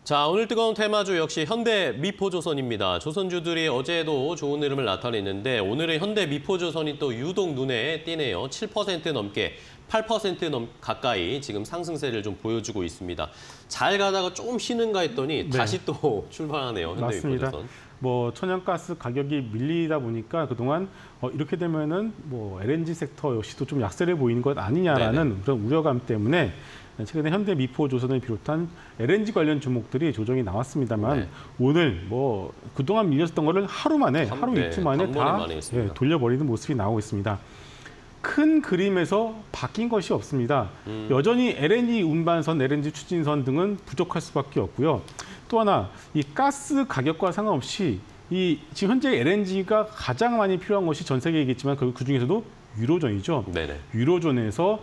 자, 오늘 뜨거운 테마주 역시 현대미포조선입니다. 조선주들이 어제도 좋은 흐름을 나타냈는데 오늘은 현대미포조선이 또 유독 눈에 띄네요. 7% 넘게 8% 가까이 지금 상승세를 좀 보여주고 있습니다. 잘 가다가 좀 쉬는가 했더니 다시 또 출발하네요. 현대미포조선. 맞습니다. 천연가스 가격이 밀리다 보니까 그동안 이렇게 되면은 LNG 섹터 역시도 좀 약세를 보이는 것 아니냐라는 네네. 그런 우려감 때문에 최근에 현대미포조선을 비롯한 LNG 관련 종목들이 조정이 나왔습니다만 네. 오늘 그동안 밀렸던 거를 하루 이틀 만에 다 돌려버리는 모습이 나오고 있습니다. 큰 그림에서 바뀐 것이 없습니다. 여전히 LNG 운반선, LNG 추진선 등은 부족할 수밖에 없고요. 또 하나, 이 가스 가격과 상관없이 지금 현재 LNG가 가장 많이 필요한 것이 전 세계이겠지만 그중에서도 유로존이죠. 네네. 유로존에서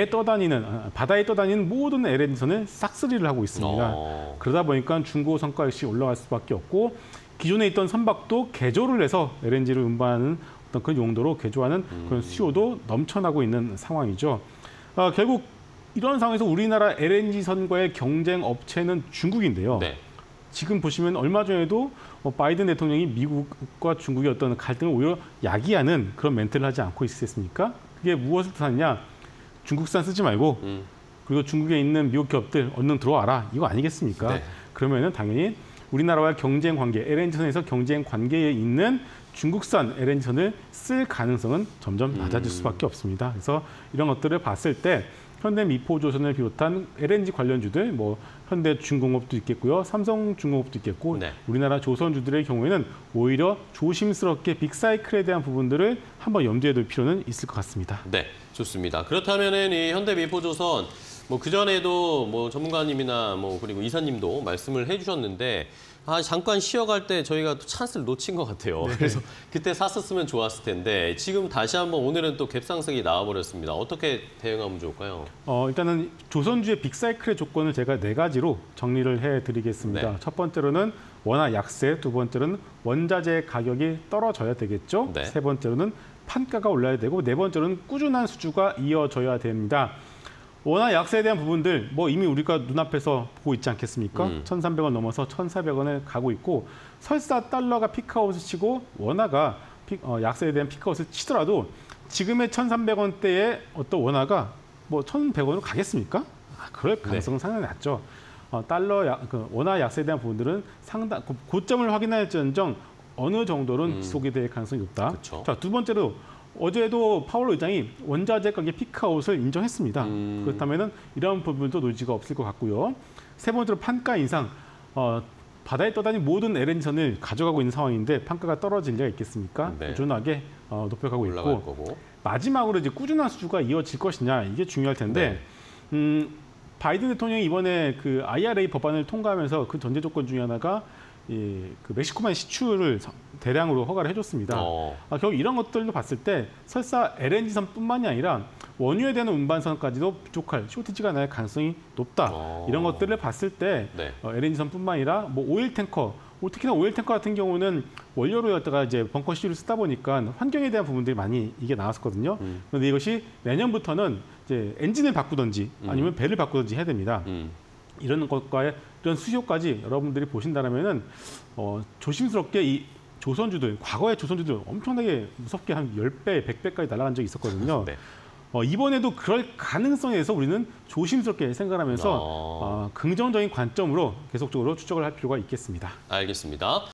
바다에 떠다니는 모든 LNG선을 싹쓸이를 하고 있습니다. 그러다 보니까 중고 성가 역시 올라갈 수밖에 없고 기존에 있던 선박도 개조를 해서 LNG를 운반하는 어떤 그 용도로 개조하는 그런 수요도 넘쳐나고 있는 상황이죠. 결국 이런 상황에서 우리나라 LNG선과의 경쟁 업체는 중국인데요. 네. 지금 보시면 얼마 전에도 바이든 대통령이 미국과 중국의 어떤 갈등을 오히려 야기하는 그런 멘트를 하지 않고 있었습니까? 그게 무엇을 뜻하느냐? 중국산 쓰지 말고 그리고 중국에 있는 미국 기업들 얼른 들어와라. 이거 아니겠습니까? 네. 그러면은 당연히 우리나라와의 경쟁 관계, LNG선에서 경쟁 관계에 있는 중국산 LNG선을 쓸 가능성은 점점 낮아질 수밖에 없습니다. 그래서 이런 것들을 봤을 때 현대미포조선을 비롯한 LNG 관련주들, 현대중공업도 있겠고요, 삼성중공업도 있겠고, 네. 우리나라 조선주들의 경우에는 오히려 조심스럽게 빅사이클에 대한 부분들을 한번 염두에 둘 필요는 있을 것 같습니다. 네, 좋습니다. 그렇다면은 이 현대미포조선 그전에도 전문가님이나 그리고 이사님도 말씀을 해주셨는데 잠깐 쉬어갈 때 저희가 또 찬스를 놓친 것 같아요. 네. 그래서 그때 샀었으면 좋았을 텐데 지금 다시 한번 오늘은 또 갭상승이 나와버렸습니다. 어떻게 대응하면 좋을까요? 일단은 조선주의 빅사이클의 조건을 제가 4가지로 정리를 해드리겠습니다. 네. 첫 번째로는 원화 약세, 두 번째로는 원자재 가격이 떨어져야 되겠죠. 네. 세 번째로는 판가가 올라야 되고 네 번째로는 꾸준한 수주가 이어져야 됩니다. 원화 약세에 대한 부분들 이미 우리가 눈앞에서 보고 있지 않겠습니까? 1,300원 넘어서 1,400원을 가고 있고 설사 달러가 피크아웃을 치고 원화가 약세에 대한 피크아웃을 치더라도 지금의 1,300원대의 어떤 원화가 1,100원으로 가겠습니까? 그럴 가능성은 상당히 낮죠. 원화 약세에 대한 부분들은 상당 고점을 확인할지언정 어느 정도는 지속이 될 가능성이 높다. 그쵸. 자, 두 번째로 어제도 파월 의장이 원자재 가격 피크아웃을 인정했습니다. 그렇다면 이런 부분도 논의가 없을 것 같고요. 세 번째로 판가 인상. 바다에 떠다니는 모든 LNG선을 가져가고 있는 상황인데 판가가 떨어질 리가 있겠습니까? 네. 꾸준하게 높여가고 올라갈 있고 거고. 마지막으로 이제 꾸준한 수주가 이어질 것이냐 이게 중요할 텐데 바이든 대통령이 이번에 그 IRA 법안을 통과하면서 그 전제 조건 중에 하나가 그 멕시코만 시추를 대량으로 허가를 해줬습니다. 결국 이런 것들도 봤을 때 설사 LNG선뿐만이 아니라 원유에 대한 운반선까지도 부족할 쇼티지가 날 가능성이 높다. 이런 것들을 봤을 때 네. LNG선뿐만 아니라 오일 탱커, 특히나 오일 탱커 같은 경우는 원료로였다가 이제 벙커 시유를 쓰다 보니까 환경에 대한 부분들이 많이 이게 나왔었거든요. 그런데 이것이 내년부터는 이제 엔진을 바꾸든지 아니면 배를 바꾸든지 해야 됩니다. 이런 것과의 이런 수요까지 여러분들이 보신다면은 조심스럽게 이 조선주들, 과거의 조선주들 엄청나게 무섭게 한 10배, 100배까지 날아간 적이 있었거든요. 네. 이번에도 그럴 가능성에 대해서 우리는 조심스럽게 생각하면서 긍정적인 관점으로 계속적으로 추적을 할 필요가 있겠습니다. 알겠습니다.